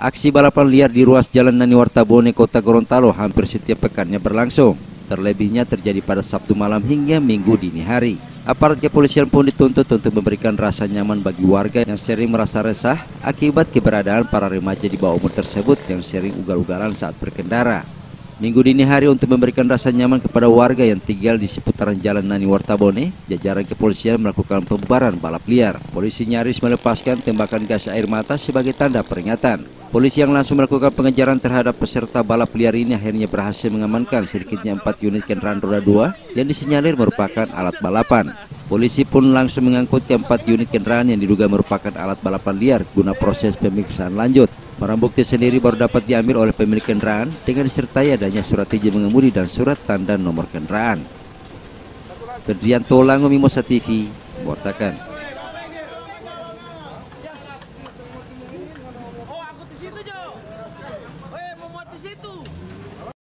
Aksi balapan liar di ruas Jalan Nani Wartabone, Kota Gorontalo hampir setiap pekannya berlangsung. Terlebihnya terjadi pada Sabtu malam hingga Minggu dini hari. Aparat kepolisian pun dituntut untuk memberikan rasa nyaman bagi warga yang sering merasa resah akibat keberadaan para remaja di bawah umur tersebut yang sering ugal-ugalan saat berkendara. Minggu dini hari untuk memberikan rasa nyaman kepada warga yang tinggal di seputaran Jalan Nani Wartabone, jajaran kepolisian melakukan pembubaran balap liar. Polisi nyaris melepaskan tembakan gas air mata sebagai tanda peringatan. Polisi yang langsung melakukan pengejaran terhadap peserta balap liar ini akhirnya berhasil mengamankan sedikitnya 4 unit kendaraan roda 2 yang disinyalir merupakan alat balapan. Polisi pun langsung mengangkut ke 4 unit kendaraan yang diduga merupakan alat balapan liar guna proses pemeriksaan lanjut. Barang bukti sendiri baru dapat diambil oleh pemilik kendaraan dengan disertai adanya surat izin mengemudi dan surat tanda nomor kendaraan. Ferdianto Lango, Mimosa TV, melaporkan. Oh, aku di situ, Jo. Oh, mau muat di situ.